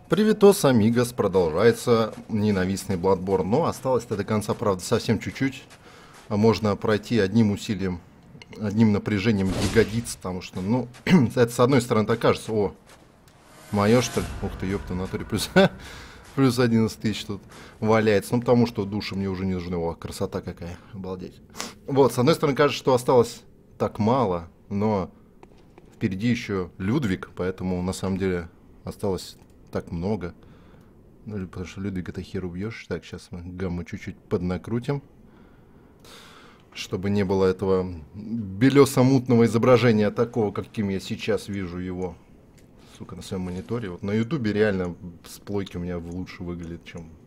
Привитос, амигос, продолжается ненавистный Bloodborne, но осталось-то до конца, правда, совсем чуть-чуть. А можно пройти одним усилием, одним напряжением ягодиц, потому что, ну, это с одной стороны так кажется, о, мое что ли? Ух ты, ёпта, в натуре плюс, плюс 11 тысяч тут валяется, ну, потому что души мне уже не нужны, о, красота какая, обалдеть. Вот, с одной стороны кажется, что осталось так мало, но впереди еще Людвиг, поэтому на самом деле осталось так много. Ну, потому что Людвиг это хер убьешь. Так, сейчас мы гамму чуть-чуть поднакрутим. Чтобы не было этого белесо-мутного изображения такого, каким я сейчас вижу его. Сука, на своем мониторе. Вот на ютубе реально с плойки у меня лучше выглядит,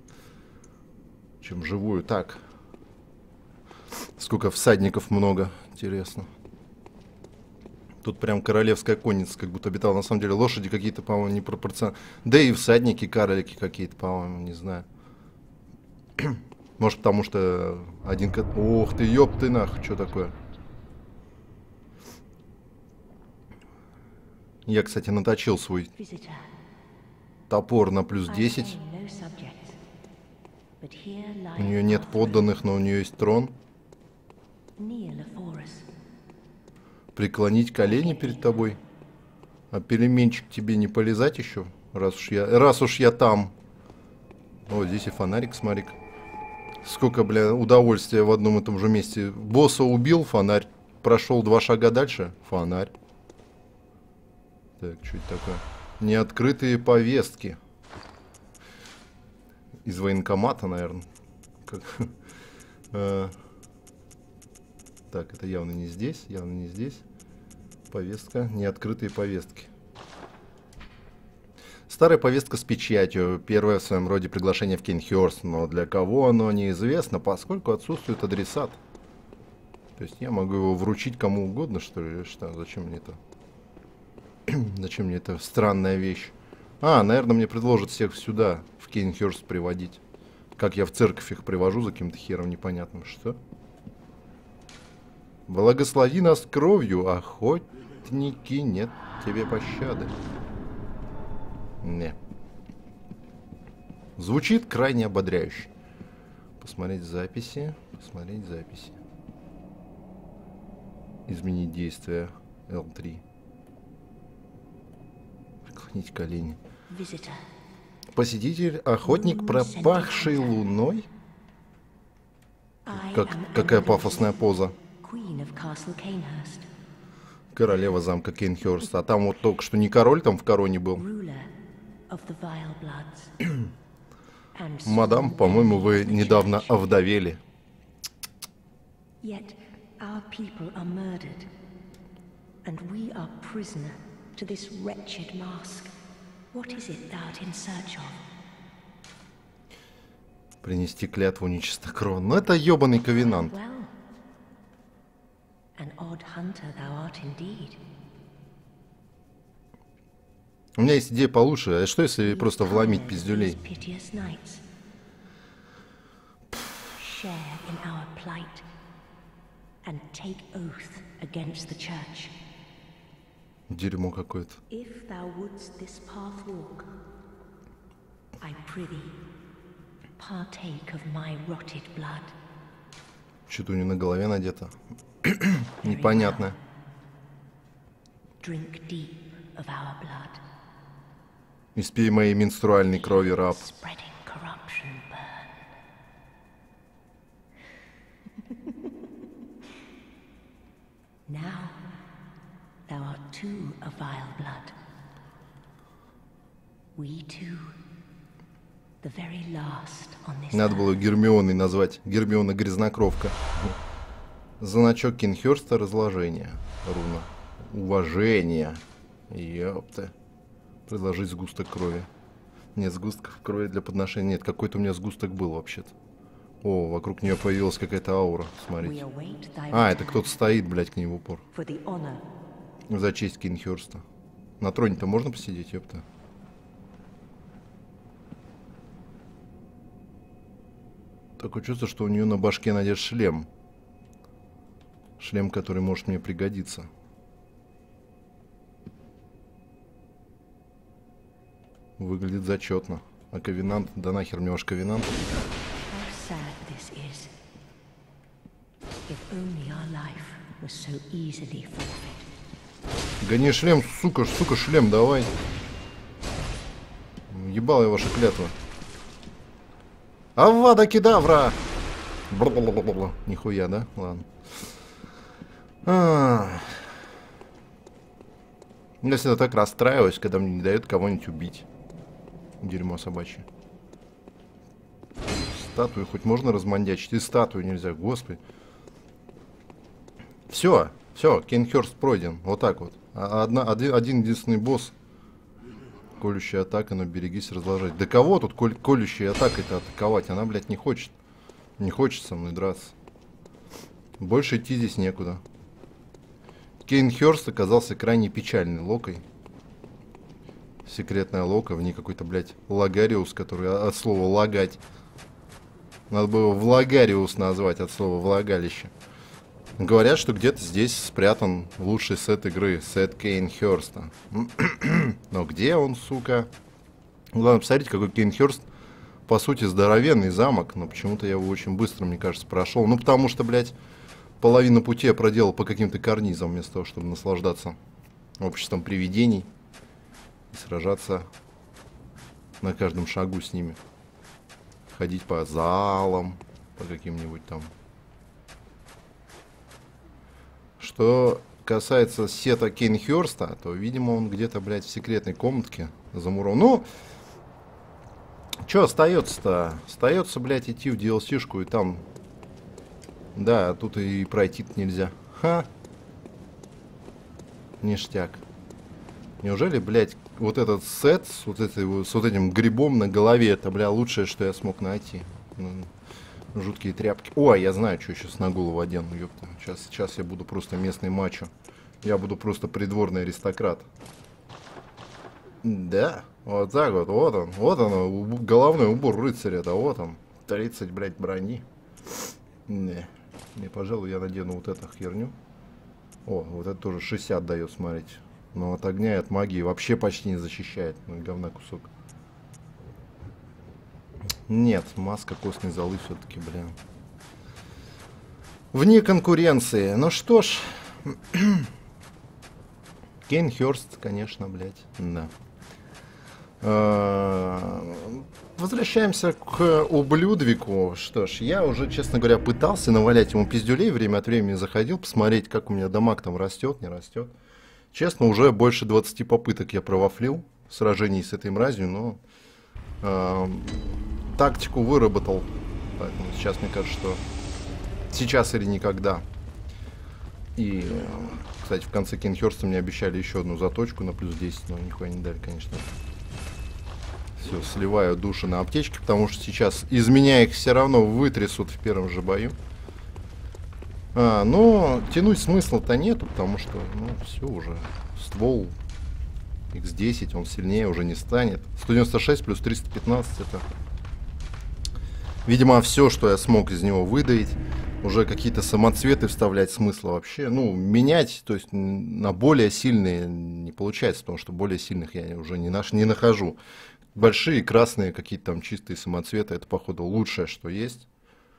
чем вживую. Так. Сколько всадников много. Интересно. Тут прям королевская конница как будто обитала. На самом деле лошади какие-то, по-моему, непропорциональные. Да и всадники, карлики какие-то, по-моему, не знаю. Может, потому что один... Ох ты, ёб ты нах, что такое? Я, кстати, наточил свой топор на плюс 10. У нее нет подданных, но у нее есть трон. Преклонить колени перед тобой. А переменчик тебе не полезать еще? Раз уж я там. О, здесь и фонарик, смотри-ка. Сколько, бля, удовольствия в одном и том же месте. Босса убил, фонарь. Прошел 2 шага дальше, фонарь. Так, что это такое? Неоткрытые повестки. Из военкомата, наверное. Так, это явно не здесь, явно не здесь. Повестка, неоткрытые повестки. Старая повестка с печатью, первое в своем роде приглашение в Кейнхёрст, но для кого оно неизвестно, поскольку отсутствует адресат. То есть я могу его вручить кому угодно, что ли, или что? Зачем мне это? Зачем мне эта странная вещь? А, наверное, мне предложат всех сюда, в Кейнхёрст приводить. Как я в церковь их привожу за каким-то хером непонятным. Что? Благослови нас кровью, охотники, нет тебе пощады. Не. Звучит крайне ободряюще. Посмотреть записи. Посмотреть записи. Изменить действие. L3. Преклонить колени. Посетитель, охотник, пропахший луной. Какая пафосная поза. Королева замка Кейнхёрст. А там вот только что не король там в короне был. Мадам, по-моему, вы недавно овдовели. Принести клятву нечистокровно. Ну это ёбаный ковенант. У меня есть идея получше. А что если просто вломить пиздюлей? Дерьмо какое-то. Что-то у нее на голове надето. Непонятно. Испей моей менструальной крови, раб. Надо было Гермионой назвать. Гермиона Грязнокровка. Значок Кейнхёрста, разложение. Руна. Уважение. Ёпта. Предложить сгусток крови. Нет, сгустков крови для подношения. Нет, какой-то у меня сгусток был вообще-то. О, вокруг нее появилась какая-то аура. Смотрите. А, это кто-то стоит, блядь, к ней в упор. За честь Кейнхёрста. На троне-то можно посидеть, ёпта? Такое чувство, что у нее на башке надет шлем. Шлем, который может мне пригодиться. выглядит зачетно. А ковенант, да нахер мне ваш ковенант. Гони шлем, сука, шлем, давай. Ебал я ваша клятва. Авада кедавра! Бла-бла-бла-бла-бла. Нихуя, да? Ладно. Я всегда так расстраиваюсь, когда мне не дают кого-нибудь убить. Дерьмо собачье. Статую хоть можно размандячить? И статую нельзя, господи. Все, Кейнхёрст пройден. Вот так вот. Один единственный босс. Колющая атака, но берегись разложить. Да кого тут колющей атакой-то атаковать? Она, блядь, не хочет. Не хочет со мной драться. Больше идти здесь некуда. Кейнхёрст оказался крайне печальной локой. Секретная лока, в ней какой-то, блядь, Лагариус, который от слова лагать. Надо было Влагариус назвать от слова влагалище. Говорят, что где-то здесь спрятан лучший сет игры, сет Кейнхёрста. Но где он, сука? Главное, посмотрите, какой Кейнхёрст, по сути, здоровенный замок, но почему-то я его очень быстро, мне кажется, прошел. Ну, потому что, блядь, половину пути я проделал по каким-то карнизам, вместо того, чтобы наслаждаться обществом привидений и сражаться на каждом шагу с ними. Ходить по залам, по каким-нибудь там. Что касается сета Кейнхёрста, то, видимо, он где-то, блядь, в секретной комнатке замурован. Ну, что остается-то? Остается, блядь, идти в DLC-шку и там... Да, тут и пройти-то нельзя. Ха! Ништяк. Неужели, блядь, вот этот сет с вот этим грибом на голове, это, бля, лучшее, что я смог найти? Жуткие тряпки. Ой, я знаю, что сейчас на голову одену, ёпта. Сейчас я буду просто местный мачо. Я буду просто придворный аристократ. Да, вот так вот, вот он, головной убор рыцаря, да, вот он. 30, блядь, брони. Не, пожалуй, я надену вот эту херню. О, вот это тоже 60 дает, смотрите. Но от огня и от магии вообще почти не защищает. Ну, говна кусок. Нет, маска костной золы все-таки, бля. Вне конкуренции. Ну что ж. Кейнхёрст, конечно, блядь. Да. Возвращаемся к ублюдвику. Что ж, я уже, честно говоря, пытался навалять ему пиздюлей. Время от времени заходил, посмотреть, как у меня дамаг там растет, не растет. Честно, уже больше 20 попыток я провафлил в сражении с этой мразью, но... тактику выработал. Поэтому сейчас мне кажется, что сейчас или никогда. И, кстати, в конце Кейнхёрста мне обещали еще одну заточку на плюс 10, но нихуя не дали, конечно. Все, сливаю души на аптечке, потому что сейчас из меня их все равно вытрясут в первом же бою. Но тянуть смысла-то нету, потому что, ну, все уже. Ствол X10, он сильнее уже не станет. 196 плюс 315 это... Видимо, все, что я смог из него выдавить. Уже какие-то самоцветы вставлять смысла вообще. Ну, менять, то есть на более сильные не получается, потому что более сильных я уже не нахожу. Большие красные какие-то там чистые самоцветы, это, походу, лучшее, что есть.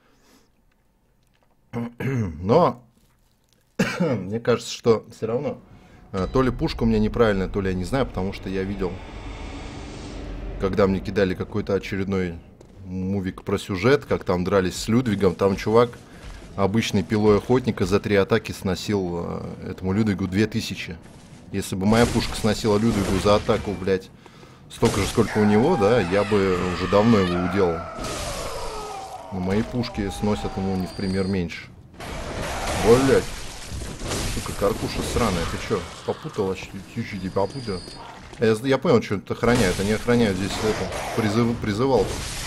Но мне кажется, что все равно то ли пушка у меня неправильная, то ли я не знаю, потому что я видел, когда мне кидали какой-то очередной мувик про сюжет, как там дрались с Людвигом, там чувак обычной пилой охотника за 3 атаки сносил этому Людвигу 2000. Если бы моя пушка сносила Людвигу за атаку, блядь, столько же, сколько у него, да, я бы уже давно его уделал. Но мои пушки сносят ему не в пример меньше. Блядь. Сука, каркуша сраная, ты чё, попутала? Чуть-чуть попутала. Я понял, что это охраняют. Они охраняют здесь это, призывал.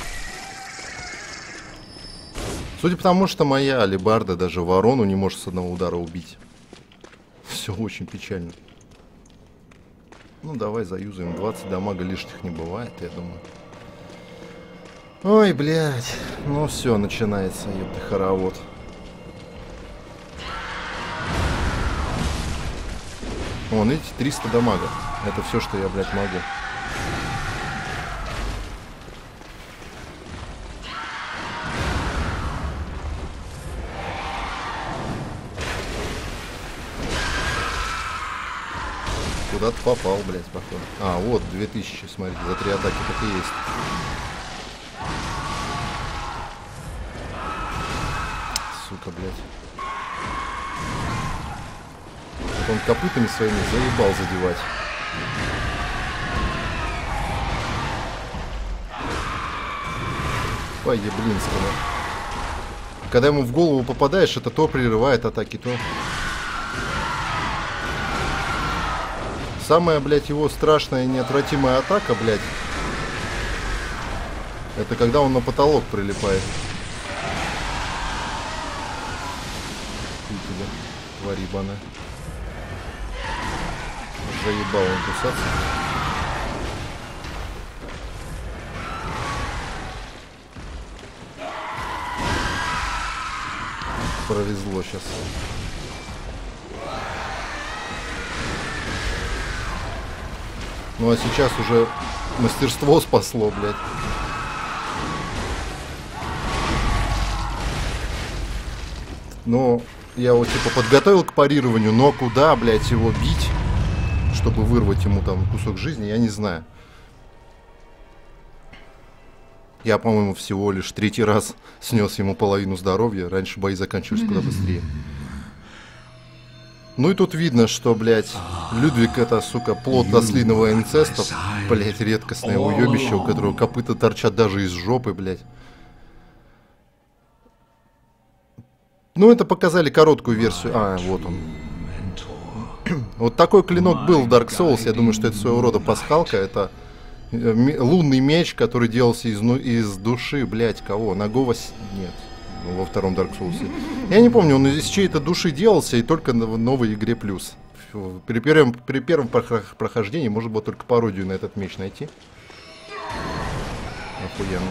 Судя по тому, что моя алебарда даже ворону не может с одного удара убить. Все очень печально. Ну, давай заюзаем. 20 дамага лишних не бывает, я думаю. Ой, блядь. Ну все, начинается, ёпта, хоровод. Вон, видите, 300 дамага. Это все, что я, блядь, могу. куда-то попал, блядь, походу. А, вот, 2000, смотрите, за 3 атаки так и есть. Сука, блядь. Вот он копытами своими заебал задевать. По-еблинскому. Когда ему в голову попадаешь, это то прерывает атаки, то... Самая, блядь, его страшная и неотвратимая атака, блядь, это когда он на потолок прилипает. Фу тебя, тварь ебаная. Заебал он кусаться. Провезло сейчас. Ну а сейчас уже мастерство спасло, блядь. Ну, я его типа подготовил к парированию, но куда, блядь, его бить, чтобы вырвать ему там кусок жизни, я не знаю. Я, по-моему, всего лишь 3-й раз снес ему половину здоровья. Раньше бои заканчивались куда быстрее. Ну и тут видно, что, блядь, Людвиг это, сука, плод ослиного инцеста. Блядь, редкостное уебище, у которого копыта торчат даже из жопы, блядь. Ну, это показали короткую версию. А, вот он. Вот такой клинок был в Dark Souls. Я думаю, что это своего рода пасхалка. Это лунный меч, который делался из души, блядь, кого? Нагова... Нет. Ну, во втором Dark Souls. Я не помню, он из чьей-то души делался и только в новой игре плюс. При первом прохождении можно было только пародию на этот меч найти. Охуенно.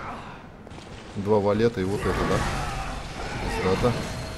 2 валета и вот это, да? Зрада.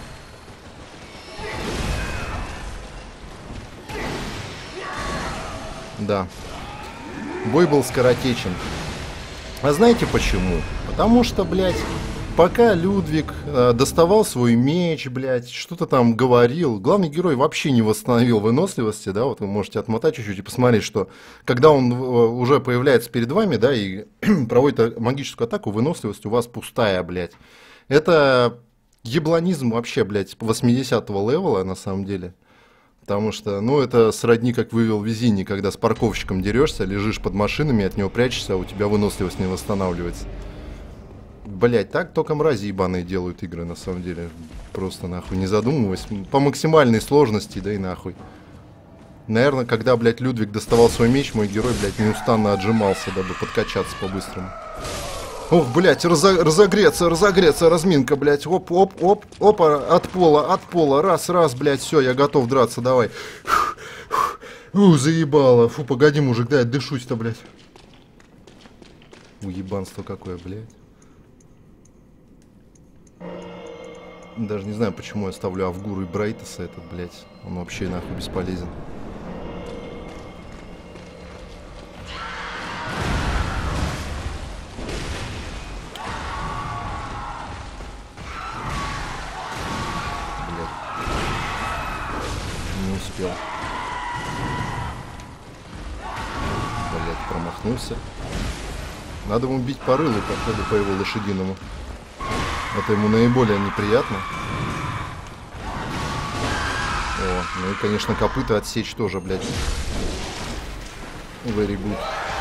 Да. Бой был скоротечен. А знаете почему? Потому что, блядь, пока Людвиг доставал свой меч, блядь, что-то там говорил, главный герой вообще не восстановил выносливости, да, вот вы можете отмотать чуть-чуть и посмотреть, что когда он уже появляется перед вами, да, и проводит магическую атаку, выносливость у вас пустая, блядь. Это ебланизм вообще, блядь, 80-го левела, на самом деле. Потому что, ну, это сродни, как вывел Визини, когда с парковщиком дерешься, лежишь под машинами, от него прячешься, а у тебя выносливость не восстанавливается. Блять, так только мрази ебаные делают игры, на самом деле. Просто нахуй, не задумываясь. По максимальной сложности, да и нахуй. Наверное, когда, блядь, Людвиг доставал свой меч, мой герой, блядь, неустанно отжимался, дабы подкачаться по-быстрому. Ох, блядь, разогреться, разминка, блядь. Оп, опа, от пола, раз, блядь, все, я готов драться, давай. Заебало. Фу, погоди, мужик, дай отдышусь-то, блядь. Уебанство какое, блядь. Даже не знаю, почему я ставлю Авгуру и Брайтеса, этот, блядь. Он вообще нахуй бесполезен. Блять, промахнулся. Надо ему бить по рылу, походу, по его лошадиному. Это ему наиболее неприятно. О, ну и, конечно, копыта отсечь тоже, блядь. Very good.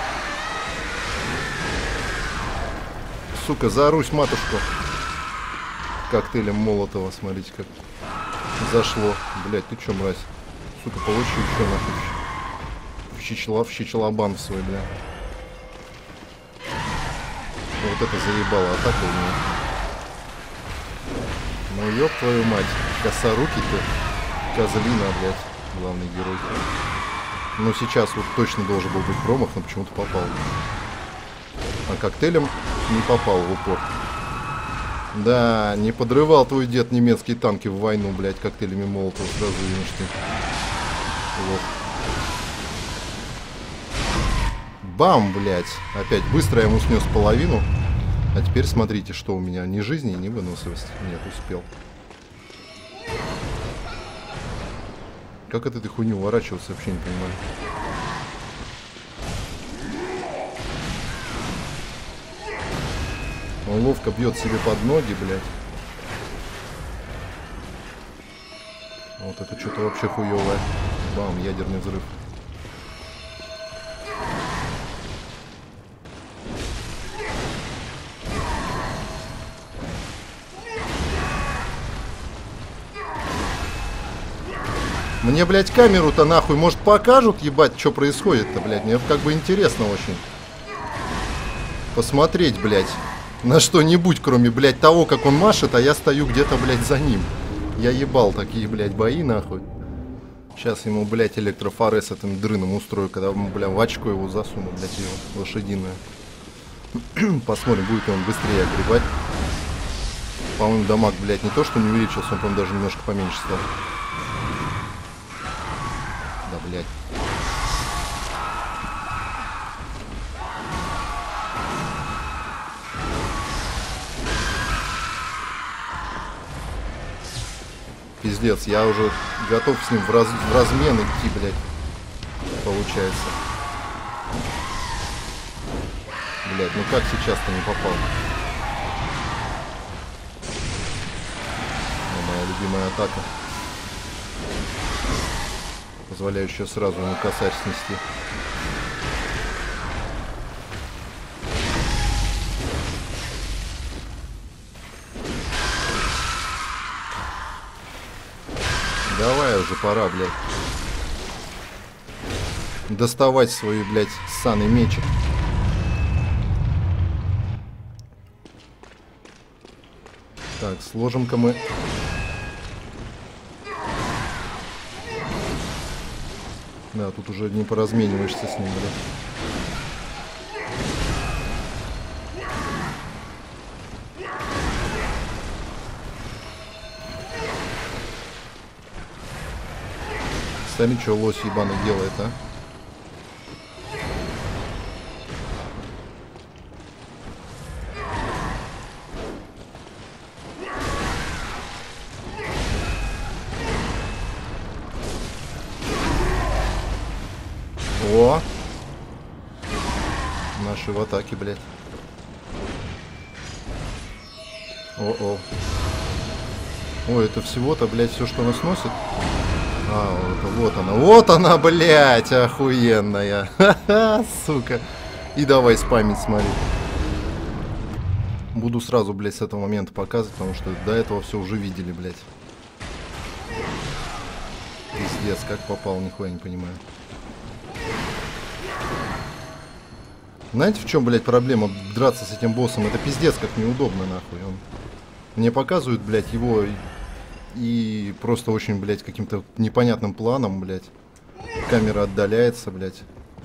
Сука, заорусь матушку. Коктейлем Молотова, смотрите, как зашло. Блядь, ты чё, мразь? Сука, получи еще нахуй. В щечелобан в свой, бля. Вот это заебало атака у него. Ну ёб твою мать. Косоруки-то. Козлина, блядь. Главный герой. Ну сейчас вот точно должен был быть промах, но почему-то попал. А коктейлем не попал в упор. Да, не подрывал твой дед немецкие танки в войну, блядь, коктейлями Молотова. Сразу видно, что... Вот. Бам, блядь. Опять быстро я ему снес половину. А теперь смотрите, что у меня. Ни жизни, ни выносливости. Нет, успел. Как от этой хуйни уворачиваться, вообще не понимаю. Он ловко бьет себе под ноги, блядь. Вот это что-то вообще хуёвое. Бам, ядерный взрыв. Мне, блядь, камеру-то нахуй, может, покажут, ебать, что происходит-то, блядь. Мне как бы интересно очень. Посмотреть, блядь, на что-нибудь, кроме, блядь, того, как он машет, а я стою где-то, блядь, за ним. Я ебал такие, блядь, бои, нахуй. Сейчас ему, блядь, электрофорез этим дрыном устрою, когда ему, блядь, в очко его засуну, блядь, его лошадиное. Посмотрим, будет ли он быстрее огребать. По-моему, дамаг, блядь, не то, что не увеличился, он, по-моему, даже немножко поменьше стал. Да, блядь. Пиздец, я уже готов с ним в размен идти, блядь. Получается. Блядь, ну как сейчас-то не попал? Моя любимая атака. Позволяющая сразу ему косарь снести. Давай уже, пора, блядь. Доставать свой, блядь, ссаный мечик. Так, сложим-ка мы. Да, тут уже не поразмениваешься с ним, блядь. Сами что лось ебаный делает, а? О! Наши в атаке, блядь. О-о. Ой, это всего-то, блядь, все, что нас носит? А, вот она. Вот она, блядь, охуенная. Ха-ха, сука. И давай спамить, смотри. Буду сразу, блядь, с этого момента показывать, потому что до этого все уже видели, блядь. Пиздец, как попал, нихуя не понимаю. Знаете, в чем, блядь, проблема драться с этим боссом? Это пиздец, как неудобно, нахуй. Он... Мне показывают, блядь, его и просто очень, блядь, каким-то непонятным планом, блядь. Камера отдаляется, блядь.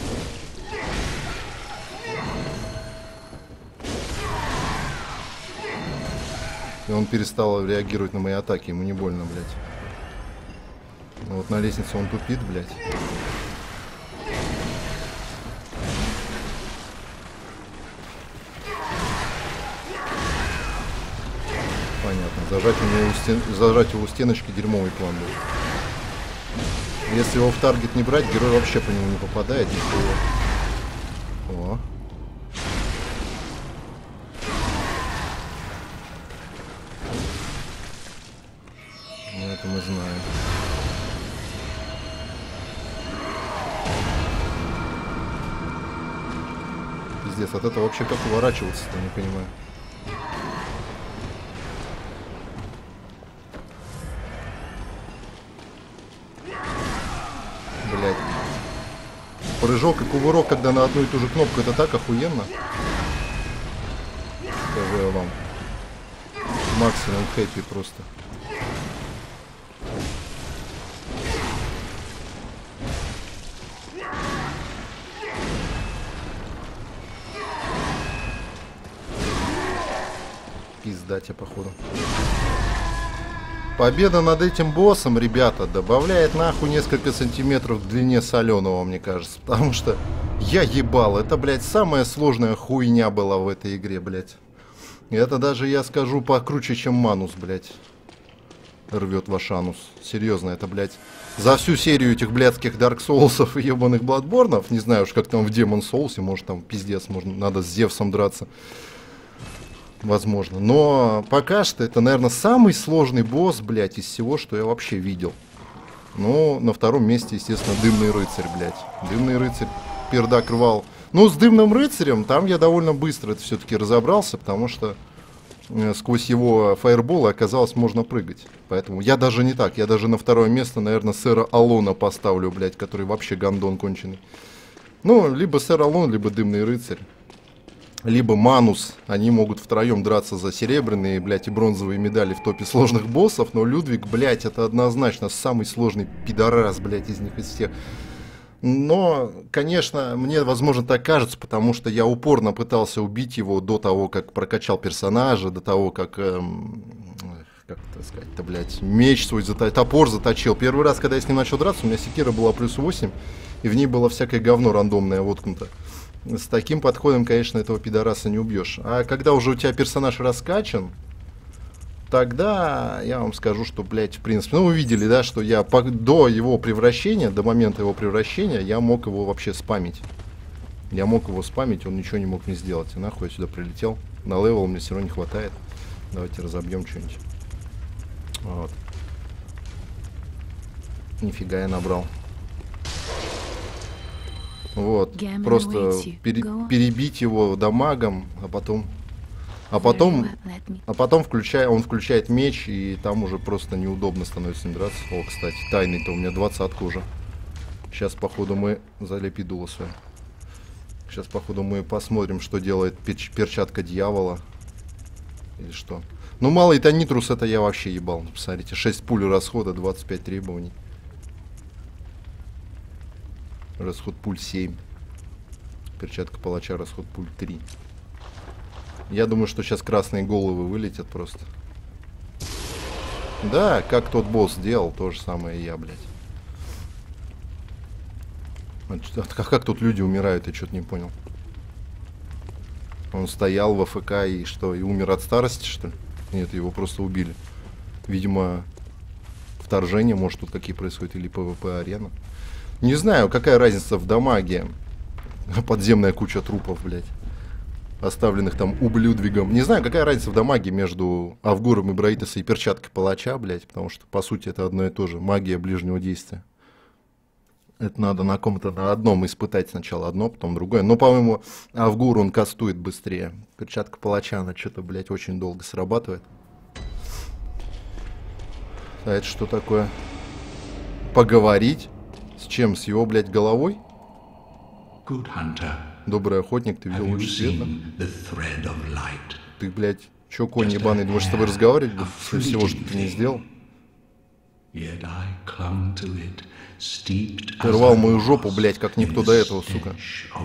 И он перестал реагировать на мои атаки, ему не больно, блядь. Но вот на лестнице он тупит, блядь. Понятно. Зажать его у стеночки дерьмовый план был. Если его в таргет не брать, герой вообще по нему не попадает. О. Ну, это мы знаем. Пиздец, от этого вообще как уворачиваться-то, не понимаю. Блять. Прыжок и кувырок, когда на одну и ту же кнопку, это так охуенно. Скажу я вам. Максимум хэппи просто. Пизда тебе, походу. Победа над этим боссом, ребята, добавляет нахуй несколько сантиметров к длине соленого, мне кажется. Потому что я ебал. Это, блядь, самая сложная хуйня была в этой игре, блядь. И это даже, я скажу, покруче, чем Манус, блядь. рвет ваш анус. Серьезно, это, блядь, за всю серию этих блядских Dark Souls'ов и ебаных Bloodborne'ов, не знаю уж, как там в Demon Souls, может там пиздец, можно, надо с Зевсом драться. Возможно. Но пока что это, наверное, самый сложный босс, блядь, из всего, что я вообще видел. Ну, на втором месте, естественно, Дымный Рыцарь, блядь. Дымный Рыцарь пердак рвал. Ну, с Дымным Рыцарем там я довольно быстро это все-таки разобрался, потому что сквозь его фаерболы оказалось можно прыгать. Поэтому я даже не так. Я даже на второе место, наверное, сэра Алона поставлю, блядь, который вообще гандон конченый. Ну, либо сэр Алон, либо Дымный Рыцарь. Либо Манус. Они могут втроем драться за серебряные, блядь, и бронзовые медали в топе сложных боссов. Но Людвиг, блядь, это однозначно самый сложный пидорас, блядь, из них из всех. Но, конечно, мне, возможно, так кажется, потому что я упорно пытался убить его до того, как прокачал персонажа, до того, как, как это сказать-то, блядь, меч свой, топор заточил. Первый раз, когда я с ним начал драться, у меня секира была плюс 8, и в ней было всякое говно рандомное воткнуто. С таким подходом, конечно, этого пидораса не убьешь. А когда уже у тебя персонаж раскачан, тогда я вам скажу, что, блядь, в принципе, ну, вы видели, да, что я до его превращения, до момента его превращения, я мог его вообще спамить. Я мог его спамить, он ничего не мог мне сделать. И нахуй я сюда прилетел. На левел мне все равно не хватает. Давайте разобьем что-нибудь. Вот. Нифига я набрал. Вот. Просто перебить его дамагом, а потом он включает меч, и там уже просто неудобно становится не драться. О, кстати, тайный-то у меня 20-ка уже. Сейчас, походу, мы... Залепидуло свое. Сейчас, походу, мы посмотрим, что делает перчатка дьявола. Или что. Ну, малый Танитрус, это я вообще ебал. Посмотрите, 6 пуль расхода, 25 требований. Расход пуль 7. Перчатка палача, расход пуль 3. Я думаю, что сейчас красные головы вылетят просто. Да, как тот босс делал, то же самое и я, блядь. Как тут люди умирают, я что-то не понял. Он стоял в АФК и что, и умер от старости, что ли? Нет, его просто убили. Видимо, вторжение, может, тут какие происходят, или ПВП-арена. Не знаю, какая разница в дамаге. Подземная куча трупов, блядь. Оставленных там ублюдвигом. Не знаю, какая разница в дамаге между Авгуром и Браитосом и перчаткой палача, блядь. Потому что, по сути, это одно и то же. Магия ближнего действия. Это надо на ком-то, на одном испытать сначала одно, потом другое. Но, по-моему, Авгур, он кастует быстрее. Перчатка палача, она что-то, блядь, очень долго срабатывает. А это что такое? Поговорить? С чем? С его, блядь, головой? Добрый охотник, ты видел луч света? Ты, блядь, чё, конь ебаный, думаешь, с тобой разговаривать буду? После всего, что ты не сделал? Ты рвал мою жопу, блядь, как никто до этого, сука.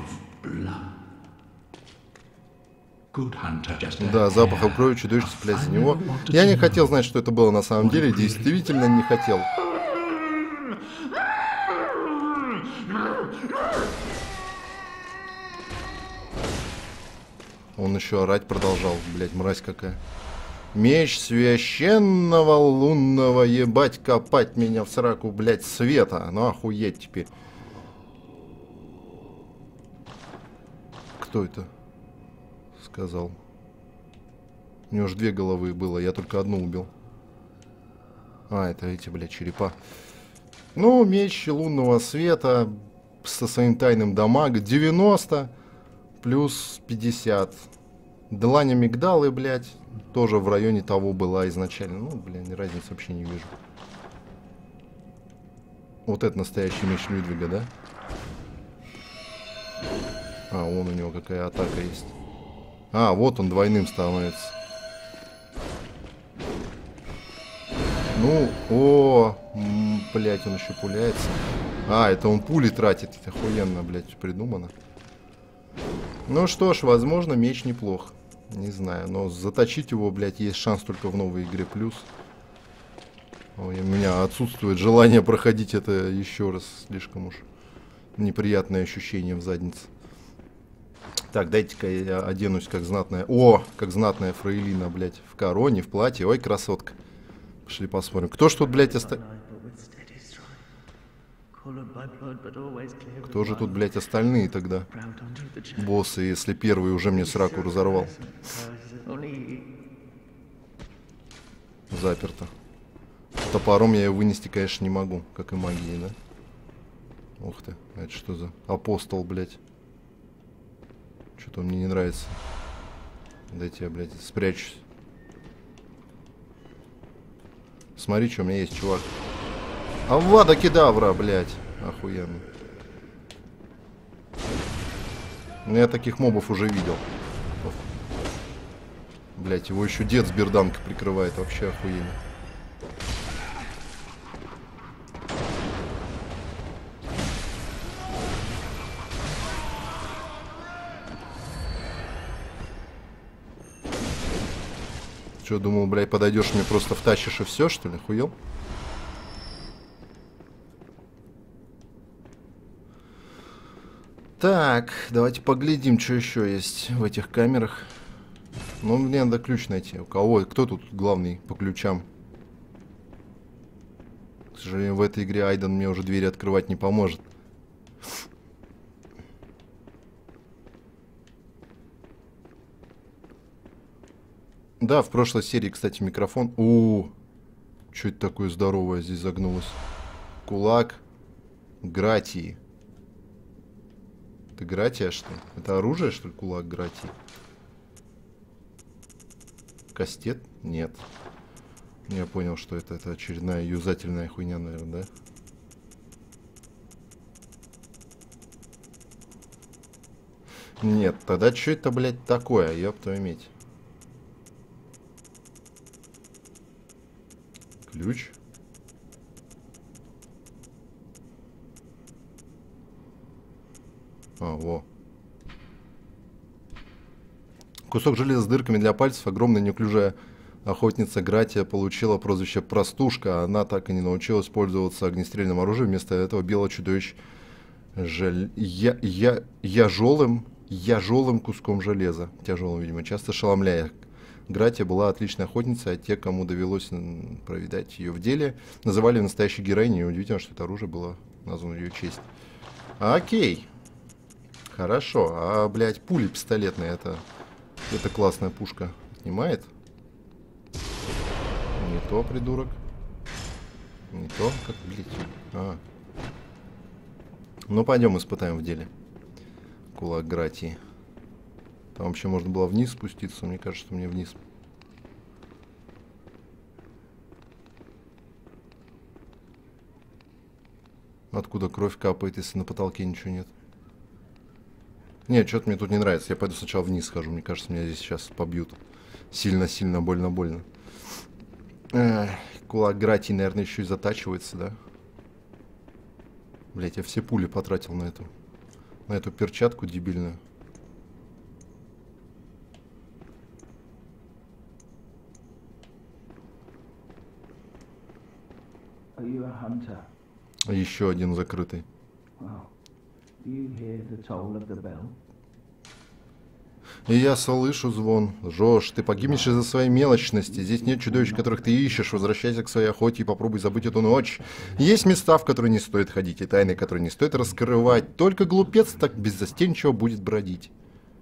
Да, запахом крови чудовище цепляется за него. Я не хотел знать, что это было на самом деле, действительно не хотел. Он еще орать продолжал, блядь, мразь какая. Меч священного лунного, ебать, копать меня в сраку, блядь, света. Ну охуеть теперь. Кто это? Сказал. У него же 2 головы было, я только одну убил. А, это эти, блядь, черепа. Ну, меч лунного света со своим тайным дамагом 90 плюс 50. Длань амигдалы, блядь, тоже в районе того была изначально. Ну, блин, разницы вообще не вижу. Вот это настоящий меч Людвига, да? А, вон у него какая атака есть. А, вот он двойным становится. Ну, блядь, он еще пуляется. А, это он пули тратит. Это охуенно, блядь, придумано. Ну что ж, возможно, меч неплох. Не знаю, но заточить его, блядь, есть шанс только в новой игре плюс. Ой, у меня отсутствует желание проходить это еще раз. Слишком уж неприятное ощущение в заднице. Так, дайте-ка я оденусь как знатная... О, как знатная фрейлина, блядь, в короне, в платье. Ой, красотка. Пошли посмотрим. Кто ж тут, блядь, Кто же тут, блядь, остальные тогда? Боссы, если первый уже мне сраку разорвал. Заперто. Топором я ее вынести, конечно, не могу, как и магией, да? Ух ты, это что за апостол, блядь? Что-то мне не нравится. Дайте я, блядь, спрячусь. Смотри, что у меня есть, чувак. Аввада кедавра, блядь. Охуенно. Я таких мобов уже видел. Блядь, его еще дед с берданкой прикрывает. Вообще охуенно. Что, думал, блядь, подойдешь, мне просто втащишь и все, что ли? Хуел? Так, давайте поглядим, что еще есть в этих камерах. Ну, мне надо ключ найти. У кого? Кто тут главный по ключам? К сожалению, в этой игре Айден мне уже двери открывать не поможет. Да, в прошлой серии, кстати, микрофон... Что это такое здоровое здесь загнулось? Кулак Гратии. Это Гратия, что ли? Это оружие, что ли, кулак Гратии? Кастет? Нет. Я понял, что это очередная юзательная хуйня, наверное, да? Нет, тогда что это, блядь, такое? Ёб твою медь. Ключ. Во. Кусок железа с дырками для пальцев. Огромная неуклюжая охотница Гратия получила прозвище Простушка. Она так и не научилась пользоваться огнестрельным оружием. Вместо этого белое чудовище яжелым куском железа. Тяжелым, видимо, часто ошеломляя. Гратия была отличной охотницей, а те, кому довелось провидать ее в деле, называли настоящей героиней. Удивительно, что это оружие было названо в ее честь. Окей. Хорошо. А, блядь, пули пистолетные, это классная пушка. Снимает? Не то, придурок. Не то, как, блядь. Ну, пойдем испытаем в деле. Кулак Гратии. Там вообще можно было вниз спуститься. Мне кажется, что мне вниз. Откуда кровь капает, если на потолке ничего нет? Нет, что-то мне тут не нравится. Я пойду сначала вниз схожу. Мне кажется, меня здесь сейчас побьют. Сильно-сильно, больно-больно. Кулак Гратии, наверное, еще и затачивается, да? Блять, я все пули потратил на эту перчатку дебильную. Еще один закрытый. И я слышу звон. Жош, ты погибнешь из-за своей мелочности. Здесь нет чудовищ, которых ты ищешь. Возвращайся к своей охоте и попробуй забыть эту ночь. Есть места, в которые не стоит ходить, и тайны, которые не стоит раскрывать. Только глупец так беззастенчиво будет бродить.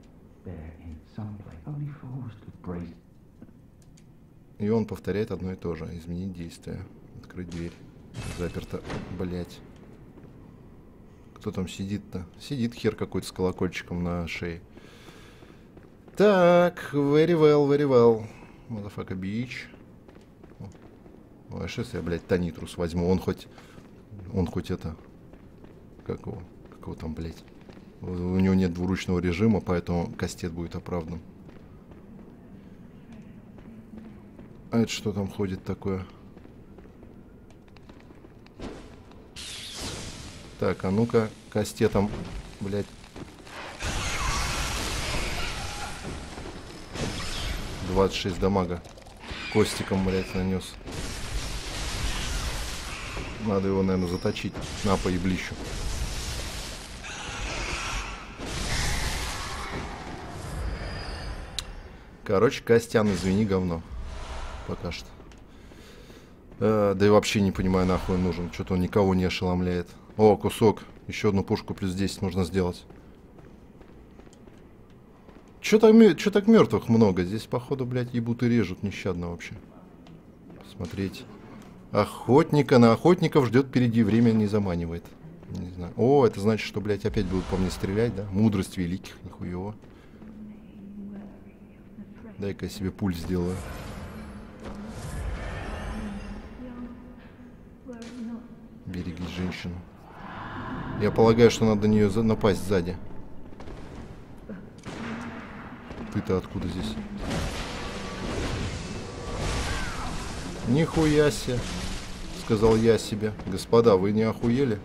И он повторяет одно и то же. Изменить действие. Открыть дверь. Заперто. Блять. Кто там сидит-то? Сидит хер какой-то с колокольчиком на шее. Так, very well. Motherfucker bitch. Ой, а что если я, блядь, Танитрус возьму? Он хоть это... Как его там, блядь? У него нет двуручного режима, поэтому кастет будет оправдан. А это что там ходит такое? Так, а ну-ка, кастетом, блядь. $26 дамага. Костиком, блядь, нанес. Надо его, наверное, заточить. На, по еблищу. Короче, Костян, извини, говно. Пока что. Да и вообще не понимаю, нахуй он нужен. Что-то он никого не ошеломляет. О, кусок. Еще одну пушку плюс 10 нужно сделать. Че так мертвых много? Здесь, походу, блядь, ебут и режут нещадно вообще. Смотреть. Охотника на охотников ждет впереди. Время не заманивает. Не знаю. О, это значит, что, блядь, опять будут по мне стрелять, да? Мудрость великих, нихуево. Дай-ка я себе пуль сделаю. Береги женщину. Я полагаю, что надо на нее напасть сзади. Ты-то откуда здесь? Нихуя себе, сказал я себе. Господа, вы не охуели?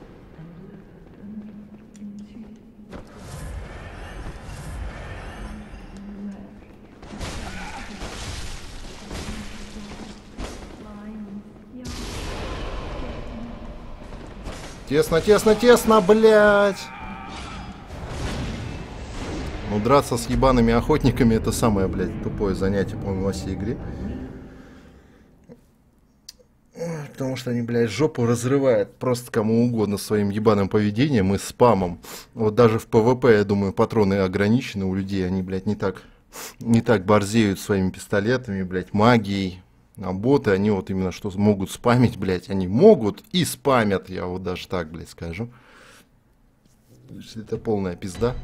Тесно, тесно, тесно, блядь! Ну, драться с ебаными охотниками — это самое, блядь, тупое занятие, по-моему, во всей игре. Потому что они, блядь, жопу разрывают просто кому угодно своим ебаным поведением и спамом. Вот даже в ПВП, я думаю, патроны ограничены у людей. Они, блядь, не так борзеют своими пистолетами, блядь, магией. А боты, они вот именно что могут спамить, блядь. Они могут и спамят, я вот даже так, блядь, скажу. Это полная пизда.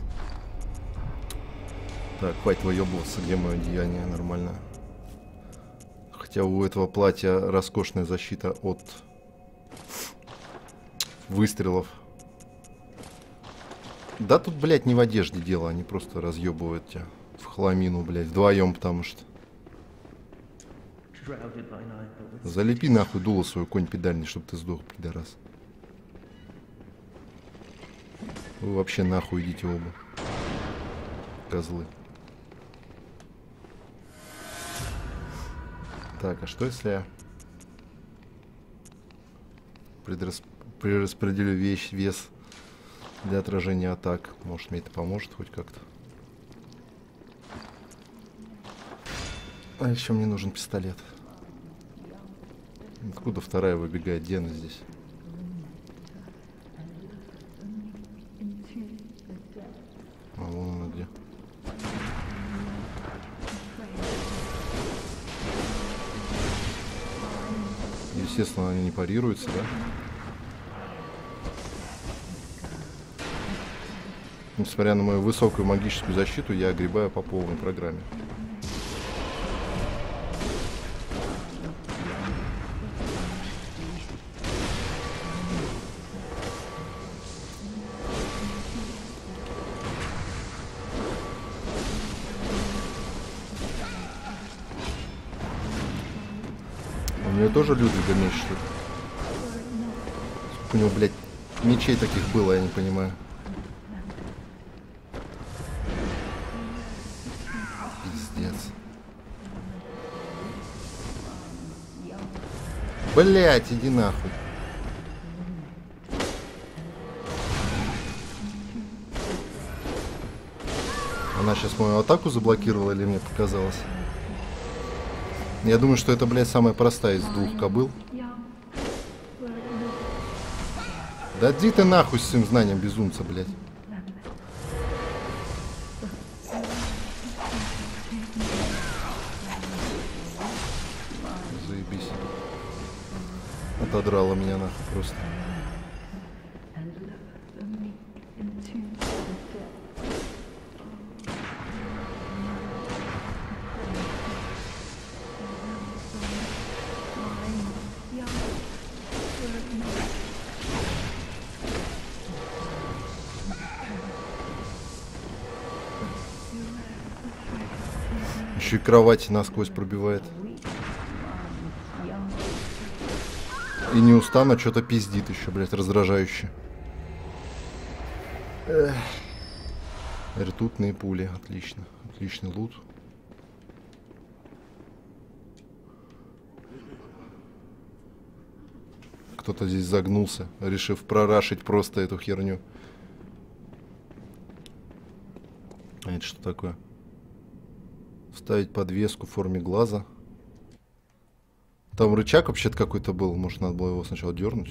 Так, хватит выебываться, где мое деяние, нормально. Хотя у этого платья роскошная защита от выстрелов. Да тут, блядь, не в одежде дело, они просто разъебывают тебя в хламину, блядь, вдвоем, потому что... Залепи нахуй дуло свою, конь педальный, чтобы ты сдох, пидорас. Вы вообще нахуй идите оба. Козлы. Так, а что если я перераспределю вес для отражения атак? Может, мне это поможет хоть как-то. А еще мне нужен пистолет. Откуда вторая выбегает? Где она здесь? А вон она где. Естественно, они не парируются, да? Несмотря на мою высокую магическую защиту, я огребаю по полной программе. У нее тоже Людвига меч, что ли? Сколько у него, блядь, мечей таких было, я не понимаю. Пиздец. Блядь, иди нахуй. Она сейчас мою атаку заблокировала или мне показалось? Я думаю, что это, блядь, самая простая из двух кобыл. Да иди ты нахуй с этим знанием безумца, блядь. Заебись. Отодрала меня нахуй просто. Еще и кровать насквозь пробивает. И неустанно что-то пиздит еще, блядь, раздражающе. Эх. Ртутные пули, отлично. Отличный лут. Кто-то здесь загнулся, решив прорашить просто эту херню. А это что такое? Вставить подвеску в форме глаза. Там рычаг вообще-то какой-то был. Может, надо было его сначала дернуть.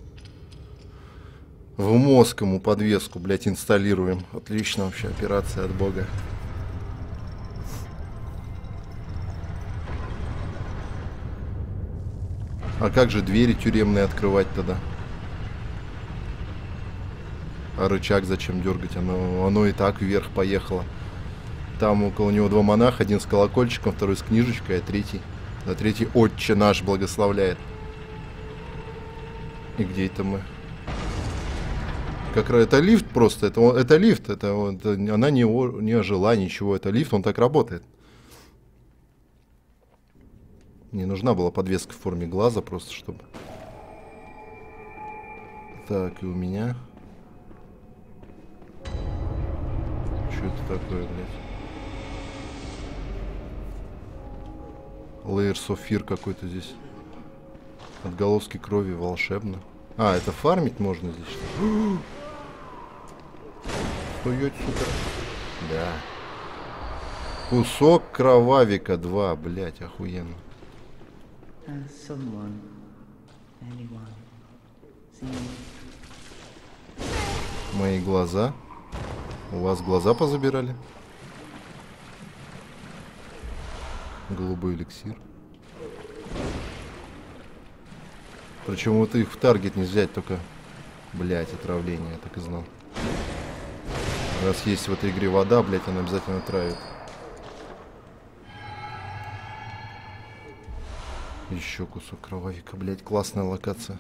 В мозг ему подвеску, блядь, инсталируем. Отлично вообще, операция от бога. А как же двери тюремные открывать тогда? А рычаг зачем дергать? Оно и так вверх поехало. Там около него два монаха, один с колокольчиком, второй с книжечкой, а третий «Отче наш» благословляет. И где это мы? Как раз это лифт просто, это лифт, она не ожила, ничего, это лифт, он так работает. Не нужна была подвеска в форме глаза, просто чтобы... Так, и у меня... Что это такое, блядь? Layers of Fear какой-то здесь. Отголоски крови, волшебно. А, это фармить можно здесь, что ли? Суёть, сука. Да. Кусок кровавика 2, блядь, охуенно. Мои глаза. У вас глаза позабирали? Голубой эликсир. Причем вот их в таргет не взять, только... Блять, отравление, я так и знал. Раз есть в этой игре вода, блять, она обязательно травит. Еще кусок кровавика, блять, классная локация.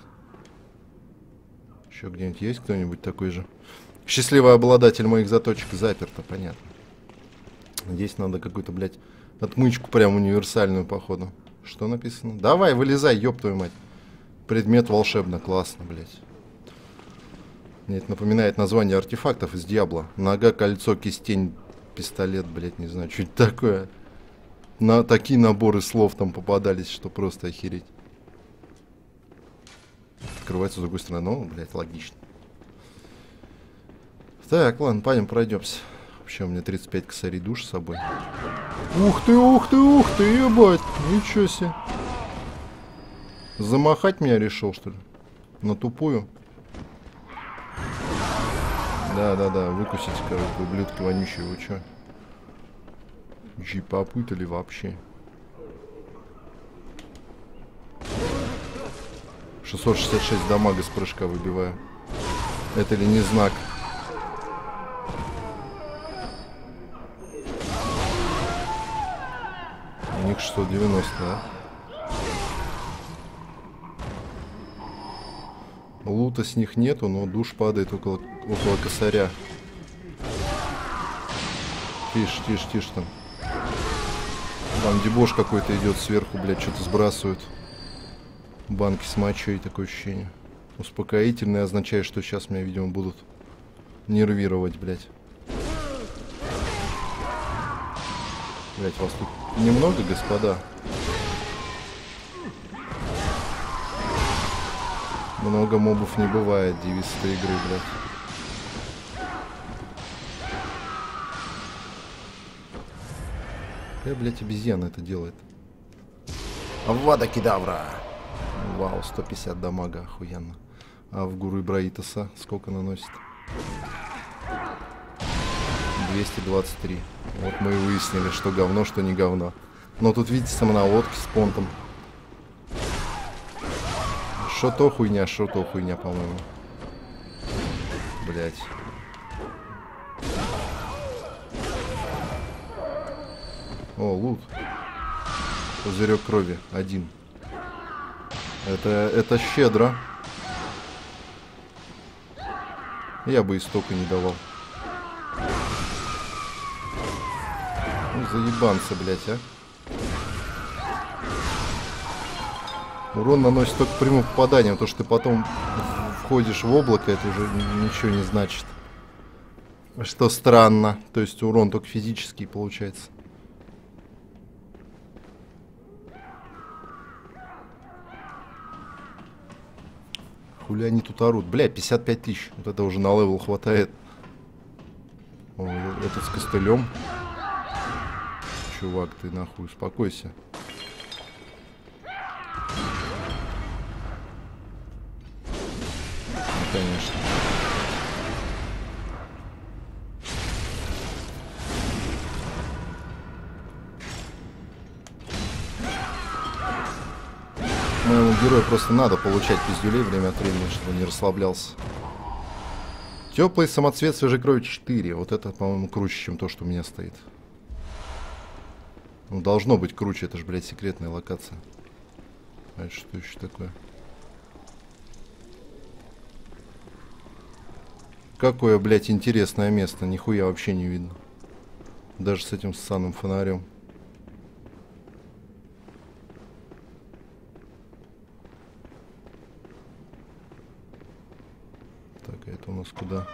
Еще где-нибудь есть кто-нибудь такой же? Счастливый обладатель моих заточек заперто, понятно. Здесь надо какую-то, блядь, отмычку прям универсальную, походу. Что написано? Давай, вылезай, ёб твою мать. Предмет волшебно, классно, блядь. Мне это напоминает название артефактов из Диабло. Нога, кольцо, кистень, пистолет, блядь, не знаю, что это такое. Такие наборы слов там попадались, что просто охереть. Открывается с другой стороны, ну, блядь, логично. Так, ладно, пойдем пройдемся. Вообще, у меня 35 косарей душ с собой. Ух ты, ух ты, ух ты, ебать. Ничего себе. Замахать меня решил, что ли? На тупую? Да-да-да, выкусить, короче, ублюдки вонючие, вы чё? Чьи попутали вообще? 666 дамага с прыжка выбиваю. Это ли не знак? У них 690, да? Лута с них нету, но душ падает около косаря. Тише, тише, тише там. Там дебош какой-то идет сверху, блядь, что-то сбрасывают. Банки с мочой, такое ощущение. Успокоительное означает, что сейчас меня, видимо, будут нервировать, блядь. Блядь, вас тут немного, господа? Много мобов не бывает, девиз этой игры, блядь. Какая, блядь, обезьяна это делает? Аввада кедавра! Вау, 150 дамага, охуенно. А в Гуру Ибраитоса сколько наносит? 223. Вот мы и выяснили, что говно, что не говно. Но тут, видите, самонаводки с понтом. Что то хуйня, по-моему. Блять. О, лут. Пузырек крови. 1. Это щедро. Я бы и столько не давал. Ну, заебанцы, блять, а. Урон наносит только прямым попаданием. То, что ты потом входишь в облако, это уже ничего не значит. Что странно. То есть урон только физический получается. Хули они тут орут? Бля, 55 тысяч. Вот это уже на левел хватает. О, этот с костылем. Чувак, ты нахуй, успокойся. конечно. Моему герою просто надо получать пиздюлей время от времени, чтобы он не расслаблялся. Теплый самоцвет свежей крови 4. Вот это, по-моему, круче, чем то, что у меня стоит. Ну, должно быть круче, это же, блядь, секретная локация. А это что еще такое? Какое, блядь, интересное место. Нихуя вообще не видно. Даже с этим ссаным фонарем. Так, а это у нас куда?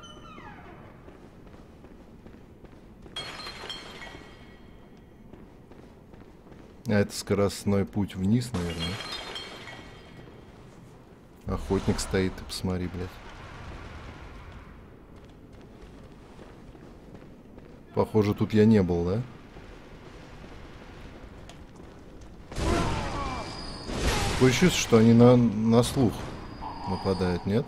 А это скоростной путь вниз, наверное. Охотник стоит, ты посмотри, блядь. Похоже, тут я не был, да? Такое чувство, что они на слух нападают, нет?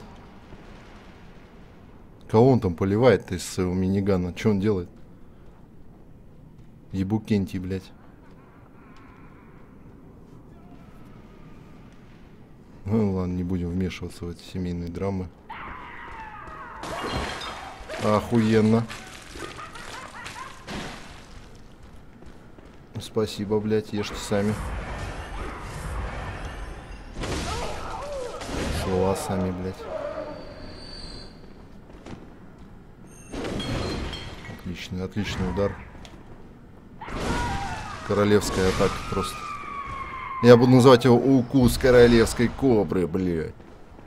Кого он там поливает-то из своего минигана? Что он делает? Ебукентий, блядь. Ну ладно, не будем вмешиваться в эти семейные драмы. Охуенно. Спасибо, блядь, ешьте сами. С волосами, блядь. Отличный, отличный удар. Королевская атака просто. Я буду называть его укус королевской кобры, блядь.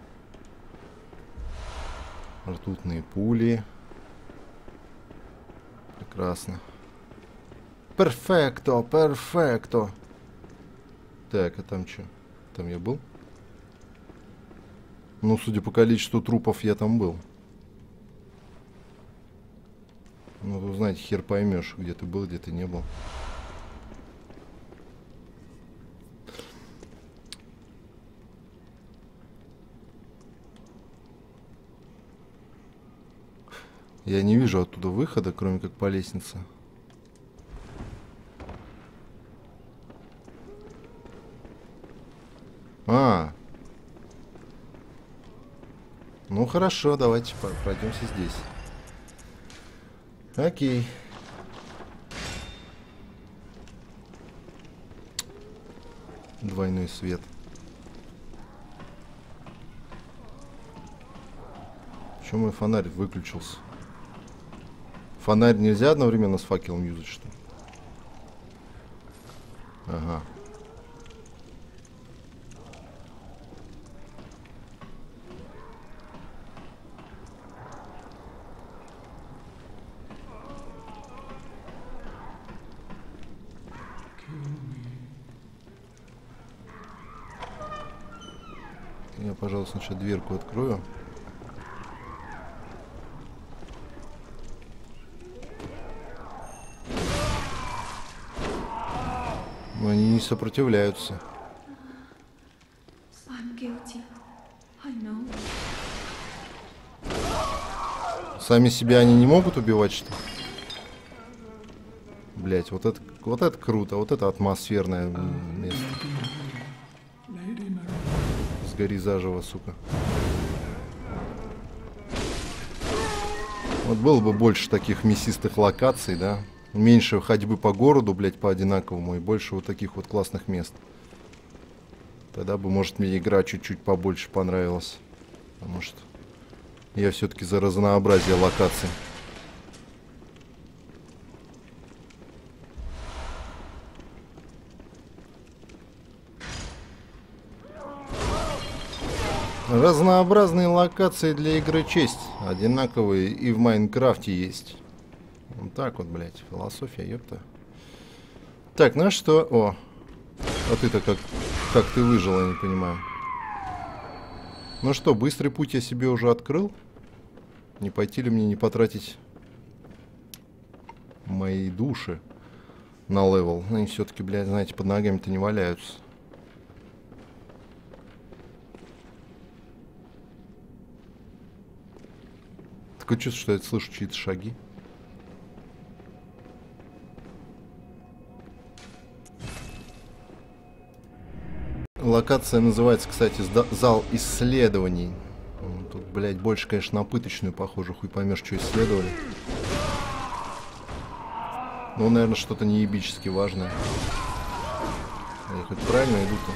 Ртутные пули. Прекрасно. Перфекто, перфекто. Так, а там что? Там я был? Ну, судя по количеству трупов, я там был. Ну, вы знаете, хер поймешь, где ты был, где ты не был. Я не вижу оттуда выхода, кроме как по лестнице. А. Ну хорошо, давайте пройдемся здесь. Окей. Двойной свет. Почему мой фонарь выключился? Фонарь нельзя одновременно с факелом юзать, что ли? Ага. Я, пожалуй, сначала дверку открою. Но они не сопротивляются. Сами себя они не могут убивать, что ли? Блять, вот это круто, вот это атмосферное место. Сгори заживо, сука. Вот было бы больше таких мясистых локаций, да? Меньше ходьбы по городу, блять, по одинаковому, и больше вот таких вот классных мест. Тогда бы, может, мне игра чуть-чуть побольше понравилась. Потому что я все-таки за разнообразие локаций. Разнообразные локации для игры честь. Одинаковые и в Майнкрафте есть. Вот так вот, блядь. Философия, ёпта. Так, ну что? О. А ты-то как ты выжил, я не понимаю. Ну что, быстрый путь я себе уже открыл. Не пойти ли мне не потратить мои души на левел? Ну, они все-таки, блядь, знаете, под ногами-то не валяются. Такое чувство, что я слышу чьи-то шаги. Локация называется, кстати, зал исследований. Тут, блядь, больше, конечно, на пыточную похоже. Хуй поймешь, что исследовали. Ну, наверное, что-то неебически важное. Я хоть правильно иду-то?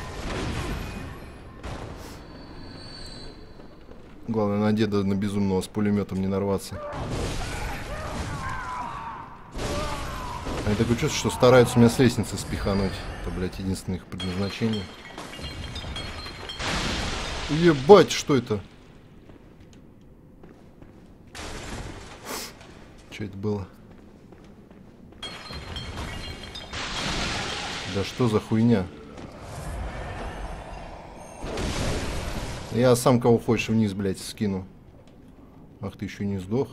Главное, на деда на безумного с пулеметом не нарваться. Я такое чувство, что стараются меня с лестницы спихануть. Это, блядь, единственное их предназначение. Ебать, что это? Что это было? Да что за хуйня? Я сам кого хочешь вниз, блядь, скину. Ах, ты еще не сдох.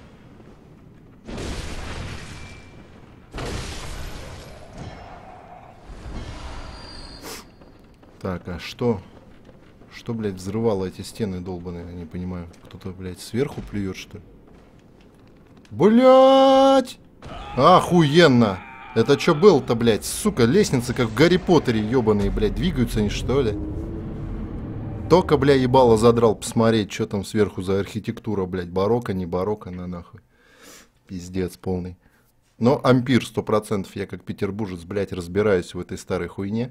Так, а что? Что, блядь, взрывало эти стены долбаные? Я не понимаю. Кто-то, блядь, сверху плюет, что ли? Блядь! Охуенно! Это что было-то, блядь? Сука, лестницы, как в Гарри Поттере, ебаные, блядь. Двигаются они, что ли? Только, бля, ебало задрал посмотреть, что там сверху за архитектура, блядь. Барокко, не барокко, на нахуй. Пиздец полный. Но ампир 100%. Я как петербуржец, блядь, разбираюсь в этой старой хуйне.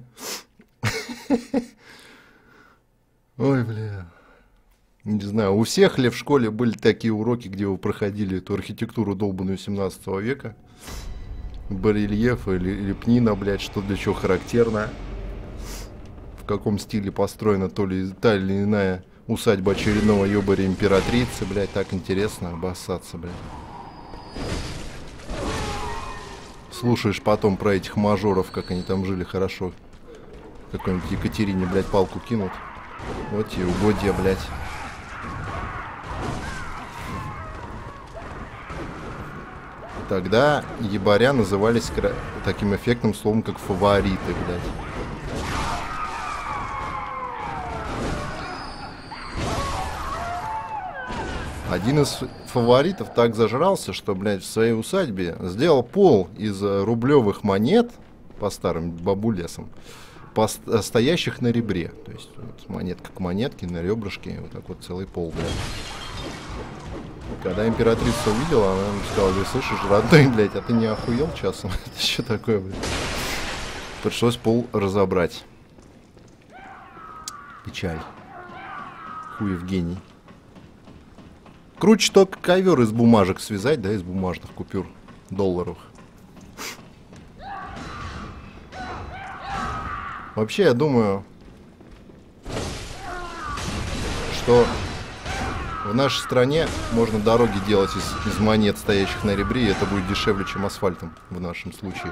Ой, бля. Не знаю, у всех ли в школе были такие уроки, где вы проходили эту архитектуру долбанную 17 века? Барельеф или лепнина, блядь, что для чего характерно? В каком стиле построена та или иная усадьба очередного ёбаря императрицы, блядь, так интересно обоссаться, блядь. Слушаешь потом про этих мажоров, как они там жили хорошо. Какой-нибудь Екатерине, блядь, палку кинут. Вот и угодья, блядь. Тогда ебаря назывались таким эффектным словом, как фавориты, блядь. Один из фаворитов так зажрался, что, блядь, в своей усадьбе сделал пол из рублевых монет, по старым бабулесам, стоящих на ребре. То есть вот, монетка к монетке, на ребрышке, вот так вот целый пол, блядь. Когда императрица увидела, она сказала: "Ты слышишь, родной, блядь, а ты не охуел часом? Это что такое, блядь?" Пришлось пол разобрать. Печаль. Хуев гений. Круче только ковер из бумажек связать, да, из бумажных купюр долларовых. Вообще, я думаю, что в нашей стране можно дороги делать из монет, стоящих на ребре, и это будет дешевле, чем асфальтом в нашем случае.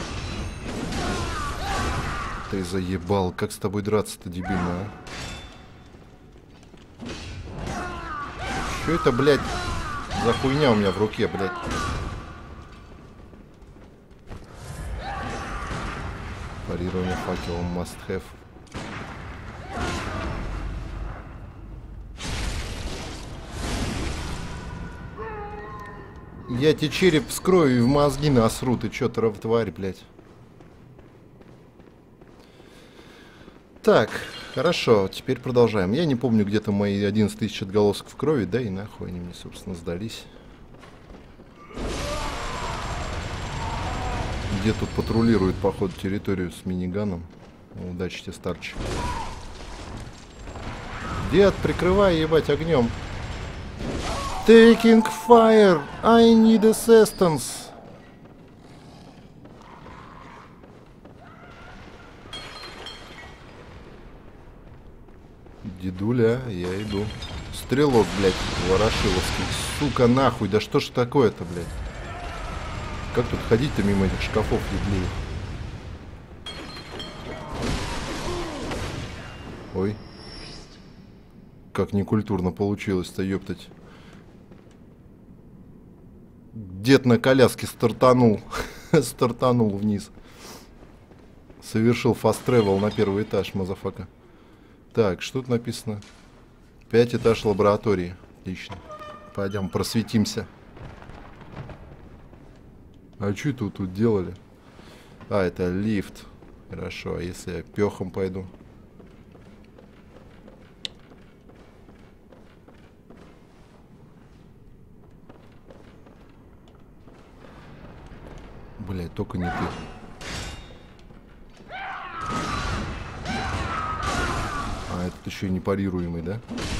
Ты заебал, как с тобой драться-то, дебильно, а? Что это, блядь, за хуйня у меня в руке, блядь? Парирование факелом must have. Я тебе череп вскрою и в мозги насру. Ты чё, тварь, блядь? Так, хорошо, теперь продолжаем. Я не помню, где-то мои 11 тысяч отголосков в крови, да и нахуй они мне, собственно, сдались. Где тут патрулирует, походу, территорию с миниганом. Удачи тебе, старчик. Дед, прикрывай, ебать, огнем. Taking fire! I need assistance! Дедуля, я иду. Стрелок, блядь, ворошиловский. Сука, нахуй, да что ж такое-то, блядь? Как тут ходить-то мимо этих шкафов еблеев? Ой. Как некультурно получилось-то, ёптать. Дед на коляске стартанул. Стартанул вниз. Совершил фаст-тревел на первый этаж, мазафака. Так, что тут написано? 5 этаж лаборатории. Отлично. Пойдем просветимся. А что тут делали? А, это лифт. Хорошо, а если я пехом пойду? Блять, только не ты. А, этот еще и непарируемый, да?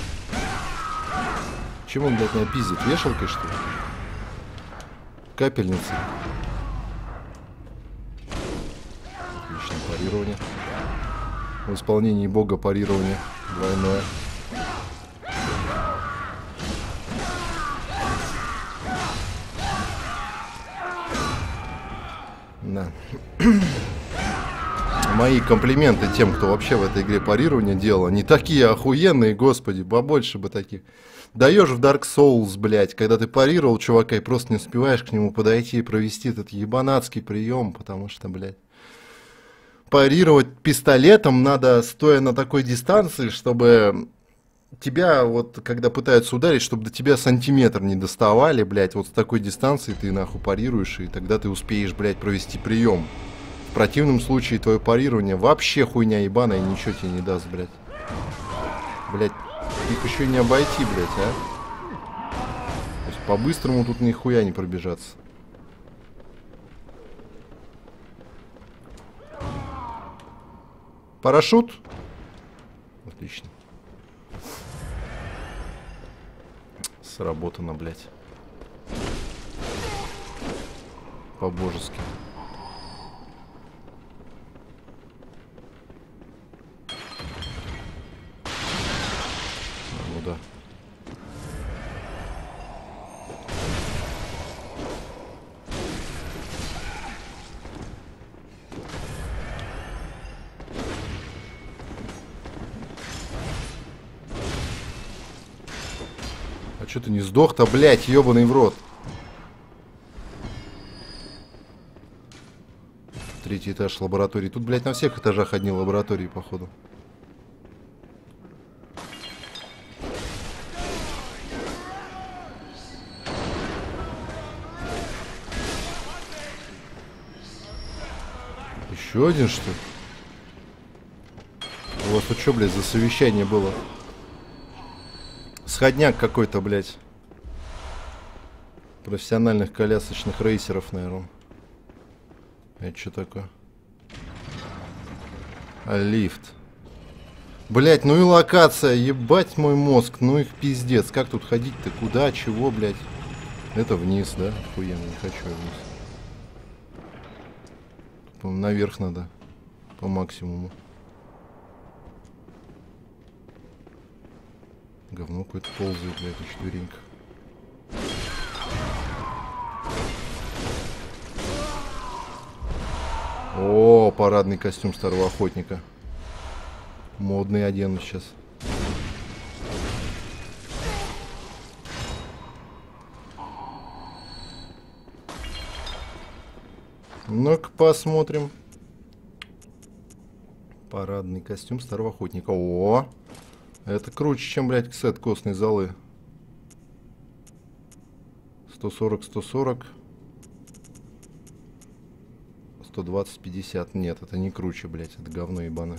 Чем он, блядь, меня пиздит? Вешалкой, что ли? Капельницей. Отлично, парирование. В исполнении бога парирование двойное. Да. Мои комплименты тем, кто вообще в этой игре парирование делал. Они такие охуенные, господи, побольше бы таких. Даешь в Dark Souls, блядь, когда ты парировал чувака и просто не успеваешь к нему подойти и провести этот ебанатский прием, потому что, блядь, парировать пистолетом надо, стоя на такой дистанции, чтобы тебя, вот, когда пытаются ударить, чтобы до тебя сантиметр не доставали, блядь, вот с такой дистанции ты нахуй парируешь, и тогда ты успеешь, блядь, провести прием. В противном случае твое парирование вообще хуйня ебаная и ничего тебе не даст, блядь. Блядь, их еще не обойти, блядь, а? То есть по-быстрому тут нихуя не пробежаться. Парашют? Отлично. Сработано, блядь. По-божески. Ну да. А чё ты не сдох-то, блядь, ёбаный в рот? Третий этаж лаборатории. Тут, блядь, на всех этажах одни лаборатории, походу. Еще один, что ли? У вас тут что, блядь, за совещание было? Сходняк какой-то, блядь. Профессиональных колясочных рейсеров, наверное. Это что такое? А, лифт. Блять, ну и локация, ебать мой мозг, ну их пиздец. Как тут ходить-то? Куда? Чего, блядь? Это вниз, да? Охуенно, не хочу я вниз. По-моему, наверх надо. По максимуму. Говно какое-то ползает, блядь, на четвереньках. О, парадный костюм старого охотника. Модный одену сейчас. Ну-ка посмотрим. Парадный костюм старого охотника. О, это круче, чем, блядь, сет костной золы. 140, 140. 120, 50. Нет, это не круче, блядь. Это говно ебаное.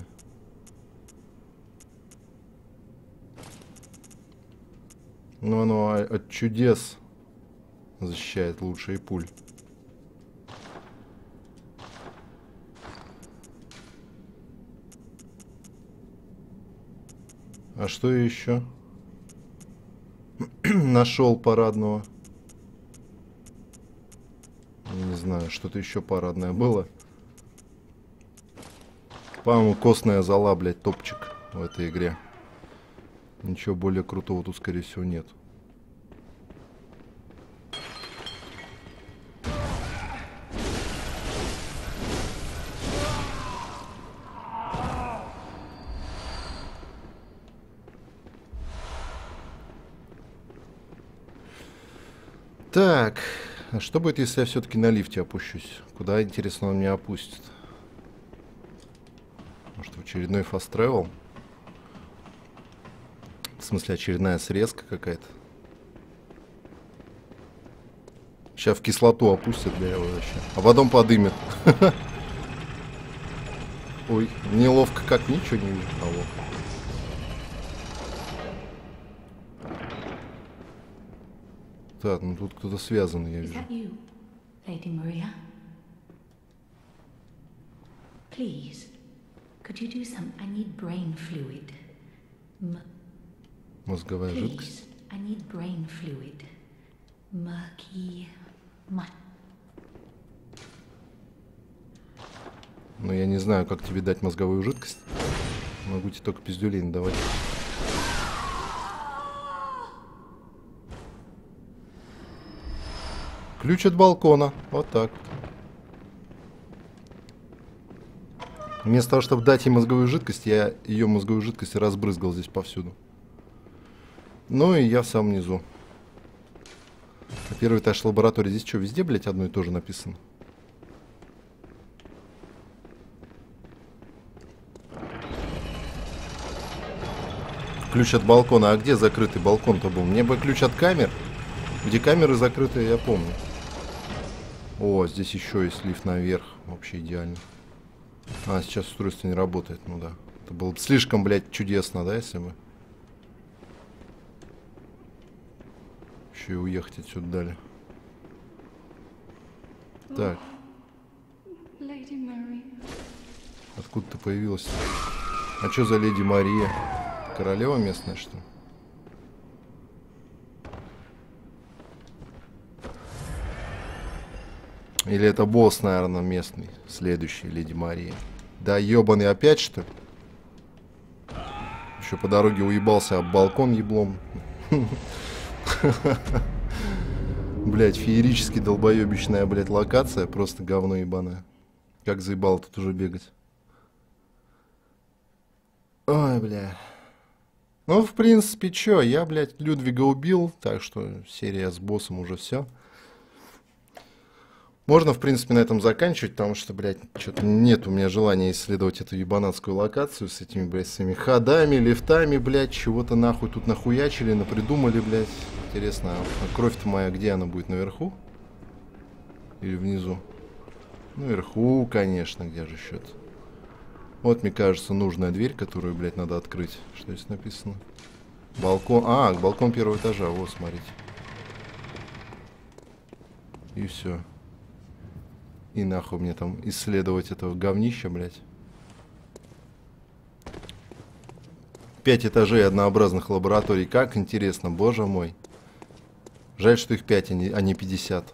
Ну, оно от чудес защищает лучше и пуль. А что я еще нашел парадного? Не знаю, что-то еще парадное было. По-моему, костная зола, блядь, топчик в этой игре. Ничего более крутого тут, скорее всего, нет. Так, а что будет, если я все-таки на лифте опущусь? Куда, интересно, он меня опустит? Может, в очередной fast travel? В смысле, очередная срезка какая-то? Сейчас в кислоту опустят, бля, его вообще. А потом подымет. Ой, неловко как, ничего не вижу. А вот. Так, ну тут кто-то связан, я вижу. Lady Maria? Please, could you do some? I need brain fluid. Мозговая жидкость. Please, I need brain fluid. Murky. Но я не знаю, как тебе дать мозговую жидкость. Могу тебе только пиздюлей давать. Ключ от балкона. Вот так. Вместо того, чтобы дать ей мозговую жидкость, я ее мозговую жидкость разбрызгал здесь повсюду. Ну и я в самом низу. Первый этаж лаборатории. Здесь что, везде, блядь, одно и то же написано? Ключ от балкона. А где закрытый балкон-то был? Мне бы ключ от камер. Где камеры закрыты, я помню. О, здесь еще есть лифт наверх. Вообще идеально. А, сейчас устройство не работает. Ну да. Это было бы слишком, блядь, чудесно, да, если бы. Еще и уехать отсюда дали. Так. Откуда ты появилась? А что за леди Мария? Королева местная, что ли? Или это босс, наверное, местный. Следующий, леди Мария. Да ебаный опять, что ли? Еще по дороге уебался об балкон еблом. Блять, феерически долбоебичная, блять, локация. Просто говно ебаное. Как заебало тут уже бегать. Ой, бля. Ну, в принципе, чё, я, блядь, Людвига убил, так что серия с боссом уже все. Можно, в принципе, на этом заканчивать, потому что, блядь, что-то нет у меня желания исследовать эту ебанатскую локацию с этими, блядь, своими ходами, лифтами, блядь, чего-то нахуй тут нахуячили, напридумали, блядь. Интересно, а кровь-то моя, где она будет, наверху? Или внизу? Наверху, конечно, где же счет? Вот, мне кажется, нужная дверь, которую, блядь, надо открыть. Что здесь написано? Балкон. А, балкон первого этажа. Вот, смотрите. И все. И нахуй мне там исследовать этого говнища, блядь. 5 этажей однообразных лабораторий. Как интересно, боже мой. Жаль, что их 5, а не 50.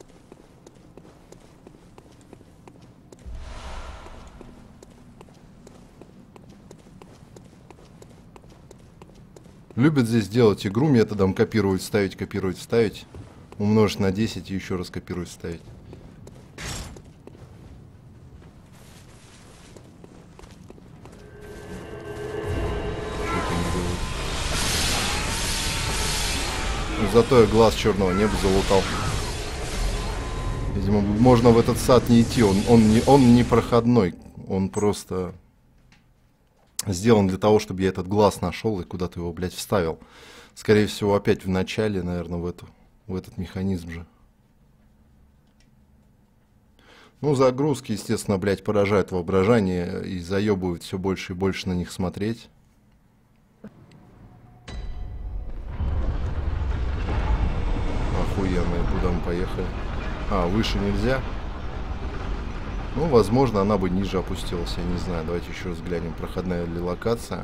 Любят здесь делать игру методом копировать, ставить, копировать, ставить. Умножить на 10 и еще раз копировать, ставить. Зато я глаз черного неба залутал. Видимо, можно в этот сад не идти. Он не проходной. Он просто сделан для того, чтобы я этот глаз нашел и куда-то его, блядь, вставил. Скорее всего, опять в начале, наверное, в этот механизм же. Ну, загрузки, естественно, блядь, поражают воображение и заебывают все больше и больше на них смотреть. Охуенно, куда мы поехали? А, выше нельзя? Ну, возможно, она бы ниже опустилась, я не знаю. Давайте еще раз глянем, проходная ли локация.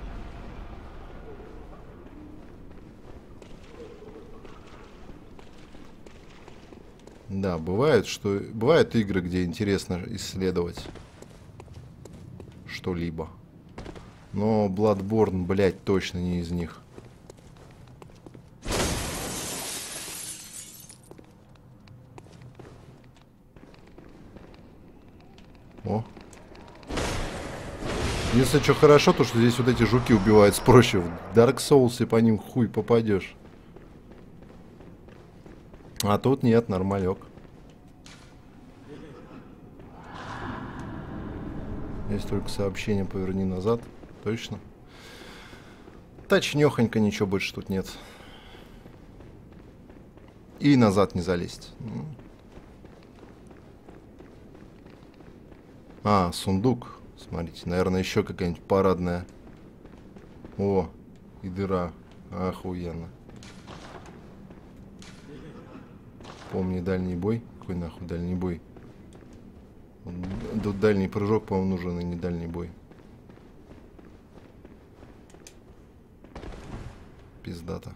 Да, бывают игры, где интересно исследовать что-либо. Но Bloodborne, блядь, точно не из них. О. Если что хорошо, то что здесь вот эти жуки убивают проще. В Dark Souls и по ним хуй попадешь. А тут нет, нормалек. Есть только сообщение «поверни назад». Точно. Точнёхонько, ничего больше тут нет. И назад не залезть. А, сундук. Смотрите, наверное, еще какая-нибудь парадная. О, и дыра. Охуенно. Помни дальний бой. Какой нахуй дальний бой? Тут дальний прыжок, по-моему, нужен, и не дальний бой. Пиздата.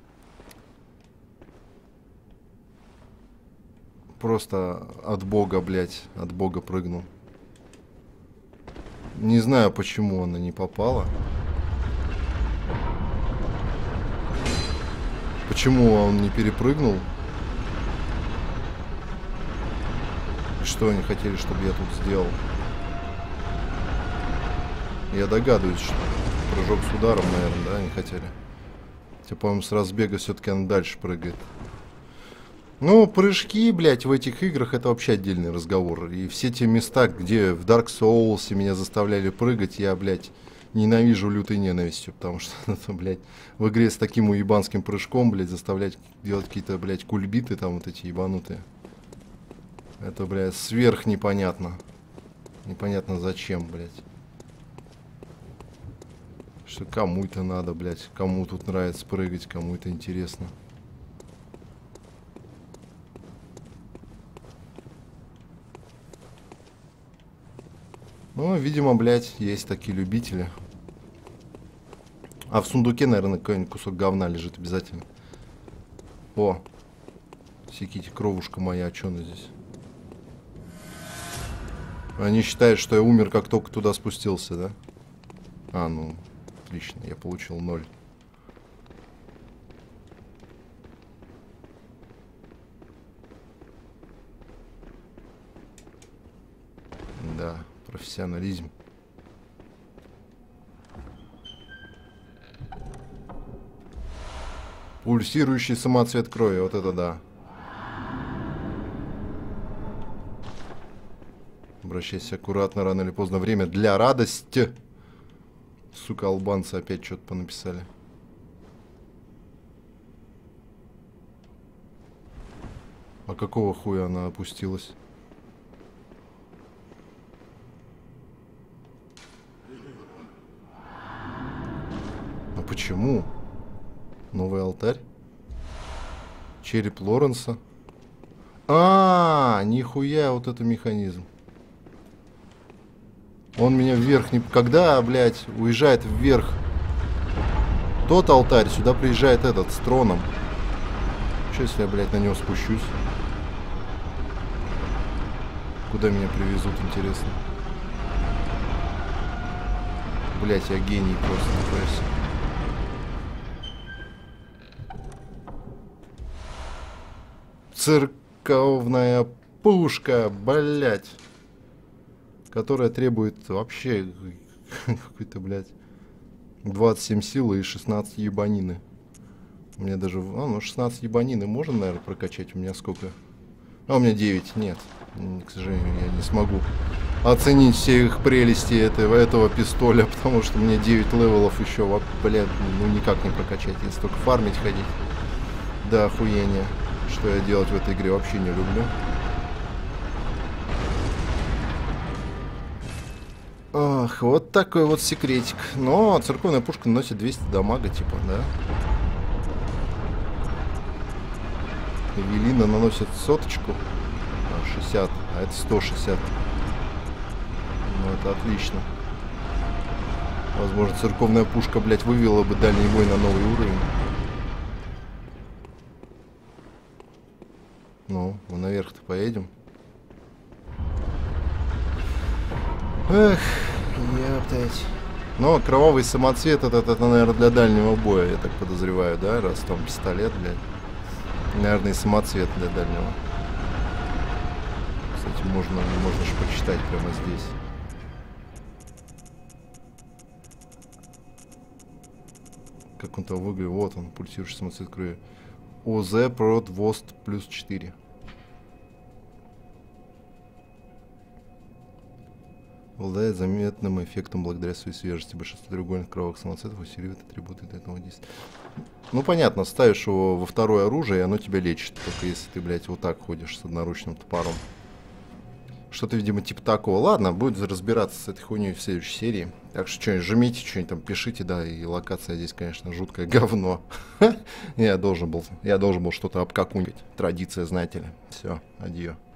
Просто от бога, блядь, от бога прыгнул. Не знаю, почему она не попала. Почему он не перепрыгнул? И что они хотели, чтобы я тут сделал? Я догадываюсь, что прыжок с ударом, наверное, да, они хотели. Хотя, по-моему, с разбега все-таки она дальше прыгает. Ну, прыжки, блядь, в этих играх это вообще отдельный разговор. И все те места, где в Dark Souls меня заставляли прыгать, я, блядь, ненавижу лютой ненавистью. Потому что это, блядь, в игре с таким уебанским прыжком, блядь, заставлять делать какие-то, блядь, кульбиты там вот эти ебанутые. Это, блядь, сверх непонятно. Непонятно зачем, блядь. Что кому это надо, блядь. Кому тут нравится прыгать, кому это интересно. Ну, видимо, блядь, есть такие любители. А в сундуке, наверное, какой-нибудь кусок говна лежит обязательно. О! Секите, кровушка моя, а что она здесь? Они считают, что я умер, как только туда спустился, да? А, ну, отлично, я получил 0. Да, профессионализм. Пульсирующий самоцвет крови, вот это да. Обращайся аккуратно, рано или поздно время для радости. Сука, албанцы опять что-то понаписали. А какого хуя она опустилась? А почему? Новый алтарь? Череп Лоренса? Нихуя, вот это механизм. Он меня вверх не... Когда, блядь, уезжает вверх тот алтарь, сюда приезжает этот с троном. Что, если я, блядь, на него спущусь? Куда меня привезут, интересно? Блядь, я гений просто, нихуя. Церковная пушка, блядь. Которая требует вообще какой-то, блядь, 27 силы и 16 ебанины. У меня даже... ну 16 ебанины можно, наверное, прокачать. У меня сколько? А у меня 9. Нет. К сожалению, я не смогу оценить все их прелести этого пистоля, потому что мне 9 левелов еще, блядь, ну никак не прокачать. Если только фармить ходить. Да, охуение. Что я делать в этой игре вообще не люблю. Ах, вот такой вот секретик. Но церковная пушка наносит 200 дамага, типа, да? Эвелина наносит соточку. 60, а это 160. Ну, это отлично. Возможно, церковная пушка, блядь, вывела бы дальний бой на новый уровень. Ну, мы наверх-то поедем. Эх, ептать. Но кровавый самоцвет это, наверное, для дальнего боя, я так подозреваю, да? Раз там пистолет, блядь. Наверное, и самоцвет для дальнего. Кстати, можно же почитать прямо здесь. Как он там выглядит? Вот он, пульсирующий самоцвет крови. ОЗ прот ВОСТ плюс 4. Обладает заметным эффектом благодаря своей свежести. Большинство треугольных кровавых самоцветов усиливает атрибуты этого действия. Ну, понятно, ставишь его во второе оружие, и оно тебя лечит. Только если ты, блядь, вот так ходишь с одноручным топором. Что-то, видимо, типа такого. Ладно, будет разбираться с этой хуйней в следующей серии. Так что что-нибудь жмите, что-нибудь там пишите, да. И локация здесь, конечно, жуткое говно. Я должен был что-то обкакунить. Традиция, знаете ли. Все, адьё.